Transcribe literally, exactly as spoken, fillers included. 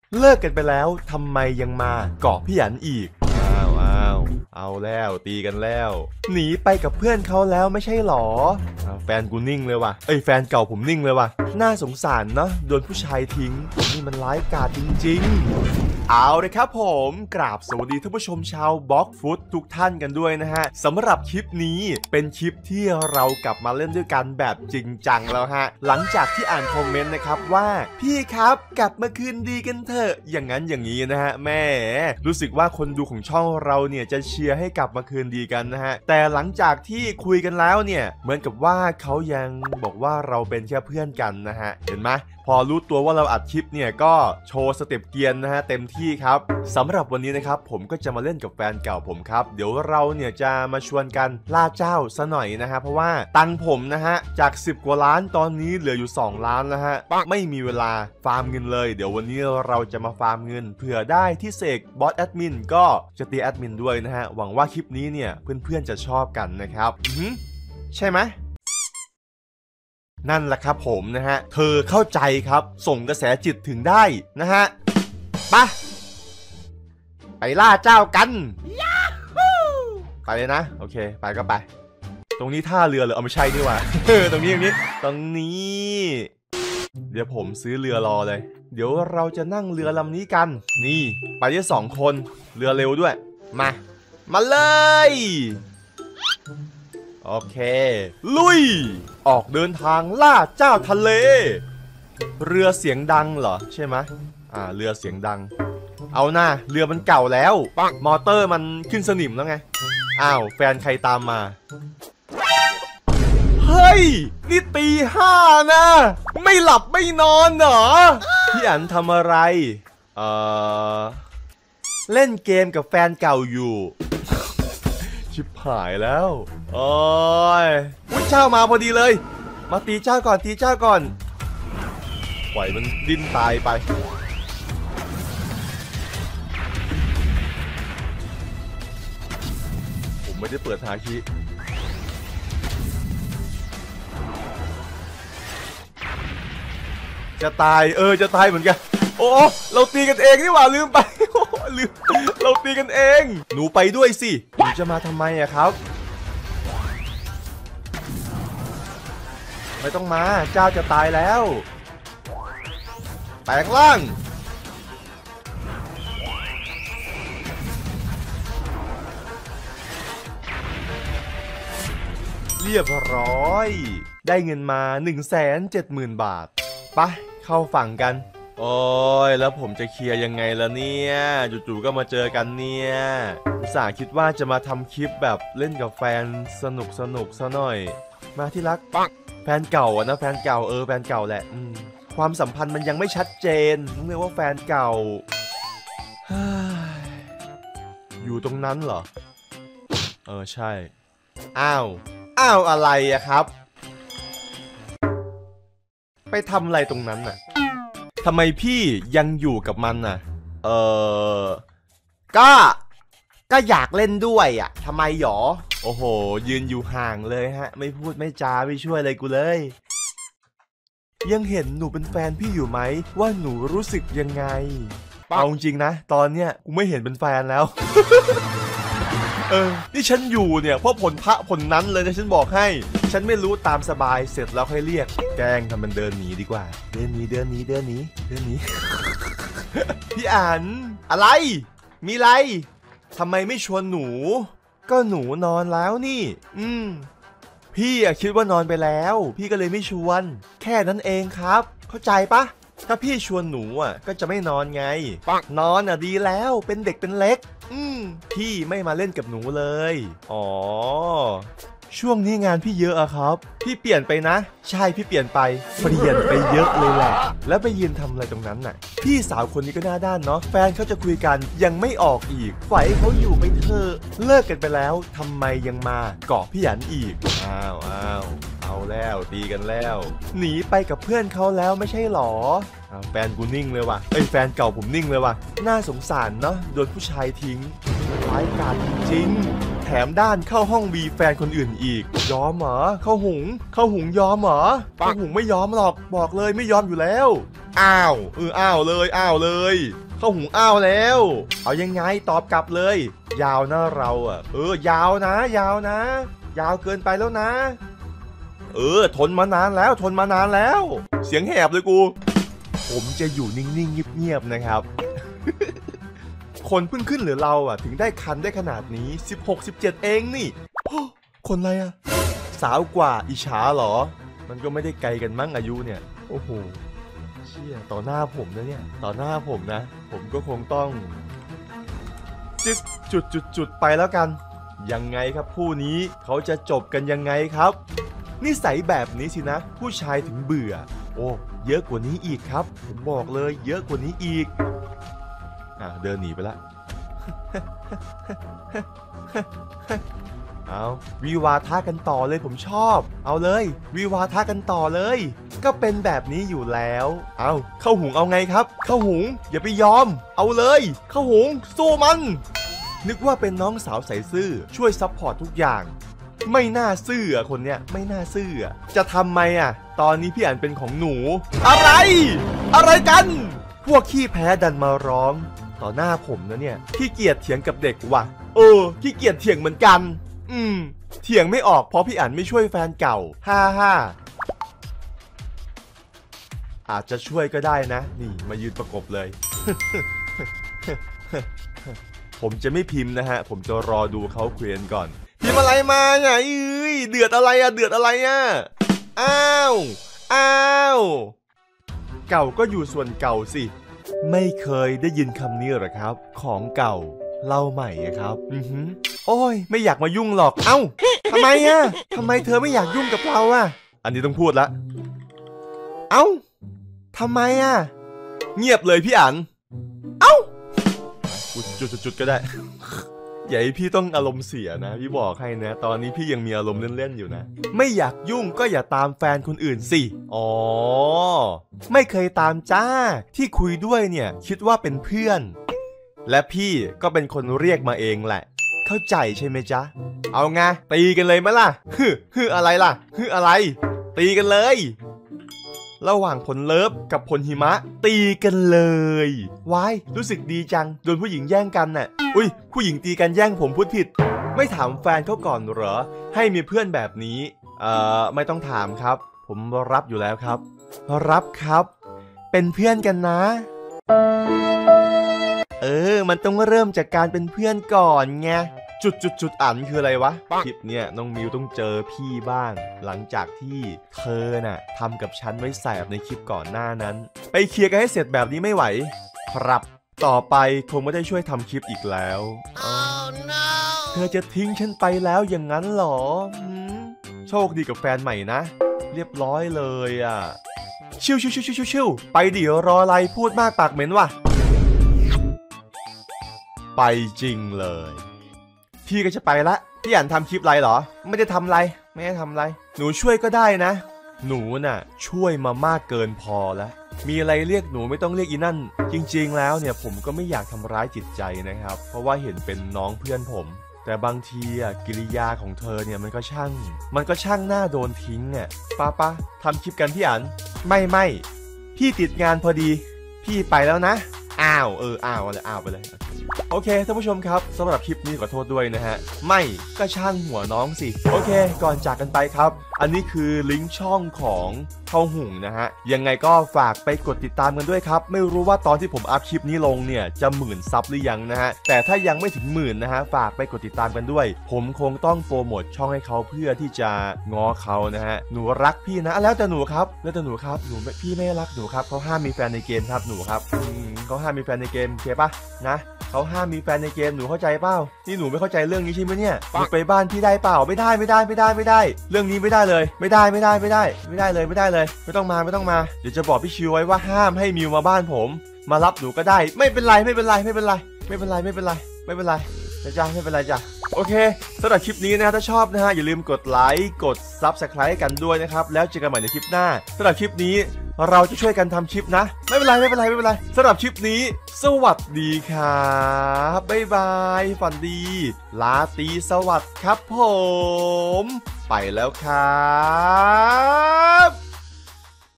เลิกกันไปแล้วทำไมยังมาเกาะพี่หยันอีกอ้าวอ้าวเอาแล้วตีกันแล้วหนีไปกับเพื่อนเขาแล้วไม่ใช่หรอแฟนกูนิ่งเลยว่ะเอ้ยแฟนเก่าผมนิ่งเลยว่ะน่าสงสารเนาะโดนผู้ชายทิ้งนี่มันร้ายกาจจริงๆเอาเลยครับผมกราบสวัสดีท่านผู้ชมชาวบล็อกฟุตทุกท่านกันด้วยนะฮะสำหรับคลิปนี้เป็นคลิปที่เรากลับมาเล่นด้วยกันแบบจริงจังแล้วฮะหลังจากที่อ่านคอมเมนต์นะครับว่าพี่ครับกลับมาคืนดีกันเถอะอย่างนั้นอย่างนี้นะฮะแม่รู้สึกว่าคนดูของช่องเราเนี่ยจะเชียร์ให้กลับมาคืนดีกันนะฮะแต่หลังจากที่คุยกันแล้วเนี่ยเหมือนกับว่าเขายังบอกว่าเราเป็นแค่เพื่อนกันนะฮะเห็นไหมพอรู้ตัวว่าเราอัดคลิปเนี่ยก็โชว์สเต็ปเกียร์นะฮะเต็มที่ครับสำหรับวันนี้นะครับผมก็จะมาเล่นกับแฟนเก่าผมครับเดี๋ยวเราเนี่ยจะมาชวนกันล่าเจ้าซะหน่อยนะฮะเพราะว่าตังผมนะฮะจากสิบกว่าล้านตอนนี้เหลืออยู่สองล้านแล้วฮะไม่มีเวลาฟาร์มเงินเลยเดี๋ยววันนี้เราจะมาฟาร์มเงินเผื่อได้ที่เสกบอสแอดมินก็จะตีแอดมินด้วยนะฮะหวังว่าคลิปนี้เนี่ยเพื่อนๆจะชอบกันนะครับใช่ไหมนั่นแหละครับผมนะฮะเธอเข้าใจครับส่งกระแสจิตถึงได้นะฮะไปไปล่าเจ้ากันไปเลยนะโอเคไปก็ไปตรงนี้ท่าเรือเหรอเอาไม่ใช่ดีกว่า ตรงนี้ตรงนี้ตรงนี้เดี๋ยวผมซื้อเรือรอเลยเดี๋ยวเราจะนั่งเรือลำนี้กันนี่ไปได้สองคนเรือเร็วด้วยมามาเลยโอเคลุยออกเดินทางล่าเจ้าทะเลเรือเสียงดังเหรอใช่ไหมอ่าเรือเสียงดังเอาหน้าเรือมันเก่าแล้วมอเตอร์มันขึ้นสนิมแล้วไงอ้าวแฟนใครตามมาเฮ้ยนี่ตีห้านะไม่หลับไม่นอนเหรอพี่อันทำอะไรเอ่อเล่นเกมกับแฟนเก่าอยู่ชิบหายแล้วโอ้ยวุ้ยเจ้ามาพอดีเลยมาตีเจ้าก่อนตีเจ้าก่อนปล่อยมันดิ้นตายไปผมไม่ได้เปิดฮาคิจะตายเออจะตายเหมือนกันโอ้เราตีกันเองนี่หว่าลืมไปลืมเราตีกันเองหนูไปด้วยสิหนูจะมาทำไมอะครับไม่ต้องมาเจ้าจะตายแล้วแปลงร่างเรียบร้อยได้เงินมา หนึ่งแสนเจ็ดหมื่น บาทไปเข้าฝั่งกันโอ้ยแล้วผมจะเคลียร์ยังไงล่ะเนี่ยจู่ๆก็มาเจอกันเนี่ยอุตส่าห์คิดว่าจะมาทำคลิปแบบเล่นกับแฟนสนุกสนุกซะหน่อยมาที่รักปักแฟนเก่าอะนะแฟนเก่าเออแฟนเก่าแหละความสัมพันธ์มันยังไม่ชัดเจนต้องเรียกว่าแฟนเก่าอยู่ตรงนั้นเหรอเออใช่อ้าวอ้าวอะไรอะครับไปทำอะไรตรงนั้นน่ะทำไมพี่ยังอยู่กับมันน่ะเออก็ก็อยากเล่นด้วยอ่ะทำไมหรอโอ้โหยืนอยู่ห่างเลยฮะไม่พูดไม่จาไม่ช่วยอะไรกูเลยยังเห็นหนูเป็นแฟนพี่อยู่ไหมว่าหนูรู้สึกยังไงเอาจริงนะตอนเนี้ยกูไม่เห็นเป็นแฟนแล้ว เออนี่ฉันอยู่เนี่ยเพราะผลพระผลนั้นเลยนะฉันบอกให้ฉันไม่รู้ตามสบายเสร็จแล้วค่อยเรียกแกล้งทำมันเดินหนีดีกว่าเดินหนีเดินหนีเดินหนีเดินหนี พี่อันอะไรมีไรทำไมไม่ชวนหนูก็หนูนอนแล้วนี่อืมพี่อะคิดว่านอนไปแล้วพี่ก็เลยไม่ชวนแค่นั้นเองครับเข้าใจปะถ้าพี่ชวนหนูอ่ะก็จะไม่นอนไงนอนอ่ะดีแล้วเป็นเด็กเป็นเล็กอืมพี่ไม่มาเล่นกับหนูเลยอ๋อช่วงนี้งานพี่เยอะอะครับพี่เปลี่ยนไปนะใช่พี่เปลี่ยนไปเปลี่ยนไปเยอะเลยแหละแล้วไปยืนทำอะไรตรงนั้นน่ะพี่สาวคนนี้ก็หน้าด้านเนาะแฟนเขาจะคุยกันยังไม่ออกอีกปล่อยให้เขาอยู่ไปเถอะเลิกกันไปแล้วทำไมยังมาเกาะพี่หยันอีกอ้าวอ้าวเอาแล้วตีกันแล้วหนีไปกับเพื่อนเขาแล้วไม่ใช่หรอแฟนกูนิ่งเลยว่ะเอ้ยแฟนเก่าผมนิ่งเลยว่ะน่าสงสารเนาะโดนผู้ชายทิ้งร้ายกาจจริงถมด้านเข้าห้องมีแฟนคนอื่นอีกยอมเหรอเข้าหุงเข้าหุงยอมเหรอเข้าหุงไม่ยอมหรอกบอกเลยไม่ยอมอยู่แล้วอ้าวเอออ้าวเลยอ้าวเลยเข้าหุงอ้าวแล้วเอายังไงตอบกลับเลยยาวนะเราอ่ะเออยาวนะยาวนะยาวเกินไปแล้วนะเออทนมานานแล้วทนมานานแล้วเสียงแหบเลยกูผมจะอยู่นิ่งๆเงียบๆนะครับ คนเพิ่งขึ้นหรือเราอ่ะถึงได้คันได้ขนาดนี้สิบหก สิบเจ็ดเองนี่คนอะไรอ่ะสาวกว่าอิจฉาเหรอมันก็ไม่ได้ไกลกันมั้งอายุเนี่ยโอ้โหเชี่ยต่อหน้าผมนะเนี่ยต่อหน้าผมนะผมก็คงต้องจุดจุดจุดจุดไปแล้วกันยังไงครับคู่นี้เขาจะจบกันยังไงครับนิสัยแบบนี้สินะผู้ชายถึงเบื่อโอ้เยอะกว่านี้อีกครับผมบอกเลยเยอะกว่านี้อีกอ่ะเดินหนีไปละ เอาวิวาทะกันต่อเลยผมชอบเอาเลยวิวาทะกันต่อเลยก็เป็นแบบนี้อยู่แล้วเอาเข้าหุงเอาไงครับเข้าหุงอย่าไปยอมเอาเลยเข้าหุงสู้มันนึกว่าเป็นน้องสาวใส่ซื่อช่วยซัพพอร์ตทุกอย่างไม่น่าซื่อคนเนี้ยไม่น่าซื่อจะทำไมอ่ะตอนนี้พี่อั๋นเป็นของหนูอะไรอะไรกันพวกขี้แพ้ดันมาร้องต่อหน้าผมนะเนี่ยขี้เกียจเถียงกับเด็กว่ะเออขี้เกียจเถียงเหมือนกันอืมเถียงไม่ออกเพราะพี่อั๋นไม่ช่วยแฟนเก่าฮ่าฮ่าอาจจะช่วยก็ได้นะนี่มายืนประกบเลย ผมจะไม่พิมพ์นะฮะผมจะรอดูเขาคุยกันก่อนพิมพ์อะไรมาเนี่ยเอ้ยเดือดอะไรอะเดือดอะไรอะอ้าวอ้าวเก่าก็อยู่ส่วนเก่าสิไม่เคยได้ยินคำนี้หรอครับของเก่าเล่าใหม่ครับอือหือโอ้ยไม่อยากมายุ่งหรอกเอ้าทำไมอะทำไมเธอไม่อยากยุ่งกับเราอะอันนี้ต้องพูดละเอ้าทำไมอะเงียบเลยพี่อั๋นเอ้าจุดๆๆก็ได้อย่าให้พี่ต้องอารมณ์เสียนะพี่บอกให้นะตอนนี้พี่ยังมีอารมณ์เล่นๆอยู่นะไม่อยากยุ่งก็อย่าตามแฟนคนอื่นสิอ๋อไม่เคยตามจ้าที่คุยด้วยเนี่ยคิดว่าเป็นเพื่อนและพี่ก็เป็นคนเรียกมาเองแหละเข้าใจใช่ไหมจ๊ะเอาไงตีกันเลยไหมล่ะฮึฮึอะไรล่ะฮึอะไรตีกันเลยระหว่างผลเลิฟกับผลหิมะตีกันเลยวายรู้สึกดีจังโดนผู้หญิงแย่งกันน่ะอุ้ยผู้หญิงตีกันแย่งผมพูดผิดไม่ถามแฟนเขาก่อนเหรอให้มีเพื่อนแบบนี้เอ่อไม่ต้องถามครับผมรับอยู่แล้วครับรับครับเป็นเพื่อนกันนะเออมันต้องเริ่มจากการเป็นเพื่อนก่อนไงจุดจุดจุดอันคืออะไรวะคลิปเนี่ยน้องมิวต้องเจอพี่บ้างหลังจากที่เธอน่ะทำกับฉันไว้แสบในคลิปก่อนหน้านั้นไปเคลียร์กันให้เสร็จแบบนี้ไม่ไหวครับต่อไปคงไม่ได้ช่วยทำคลิปอีกแล้ว oh, no. เธอจะทิ้งฉันไปแล้วอย่างนั้นหรอโชคดีกับแฟนใหม่นะเรียบร้อยเลยอ่ะชิวชิวชิวชิวชิวไปดิรออะไรพูดมากปากเหม็นว่ะไปจริงเลยพี่ก็จะไปละพี่อั๋นทำคลิปไรเหรอไม่ได้ทำไรไม่ได้ทำไรหนูช่วยก็ได้นะหนูน่ะช่วยมามากเกินพอแล้วมีอะไรเรียกหนูไม่ต้องเรียกอีนั่นจริงๆแล้วเนี่ยผมก็ไม่อยากทำร้ายจิตใจนะครับเพราะว่าเห็นเป็นน้องเพื่อนผมแต่บางทีอ่ะกิริยาของเธอเนี่ยมันก็ช่างมันก็ช่างหน้าโดนทิ้งอ่ะป้าป้าทำคลิปกันพี่อั๋นไม่ไม่พี่ติดงานพอดีพี่ไปแล้วนะอ้าวเอออ้าวอะไรอ้าวไปเลยโอเคท่านผู้ชมครับสำหรับคลิปนี้ขอโทษด้วยนะฮะไม่ก็ช่างหัวน้องสิโอเคก่อนจากกันไปครับอันนี้คือลิงก์ช่องของเข้าหุงนะฮะยังไงก็ฝากไปกดติดตามกันด้วยครับไม่รู้ว่าตอนที่ผมอัพคลิปนี้ลงเนี่ยจะหมื่นซับหรือยังนะฮะแต่ถ้ายังไม่ถึงหมื่นนะฮะฝากไปกดติดตามกันด้วยผมคงต้องโปรโมทช่องให้เขาเพื่อที่จะง้อเขานะฮะหนูรักพี่นะแล้วแต่หนูครับแล้วแต่หนูครับหนูพี่ไม่รักหนูครับเขาห้ามมีแฟนในเกมครับหนูครับเขาห้ามมีแฟนในเกมโอเคปะนะเขาห้ามมีแฟนในเกมหนูเข้าใจเปล่านี่หนูไม่เข้าใจเรื่องนี้ใช่ไหมเนี่ยหนูไปบ้านพี่ได้เปล่าไม่ได้ไม่ได้ไม่ได้ไม่ได้เรื่องนี้ไม่ได้เลยไม่ได้ไม่ได้ไม่ได้ไม่ได้เลยไม่ได้เลยไม่ต้องมาไม่ต้องมาเดี๋ยวจะบอกพี่ชิวไว้ว่าห้ามให้มิวมาบ้านผมมารับหนูก็ได้ไม่เป็นไรไม่เป็นไรไม่เป็นไรไม่เป็นไรไม่เป็นไรไม่เป็นไรนะจ๊ะไม่เป็นไรจ้ะโอเคสำหรับคลิปนี้นะถ้าชอบนะฮะอย่าลืมกดไลค์กด ซับสไครบ์ กันด้วยนะครับแล้วเจอกันใหม่ในคลิปหน้าสำหรับคลิปนี้เราจะช่วยกันทำคลิปนะไม่เป็นไรไม่เป็นไรไม่เป็นไรสำหรับคลิปนี้สวัสดีครับบ๊ายบายฝันดีลาตรีสวัสดิ์ครับผมไปแล้วครับ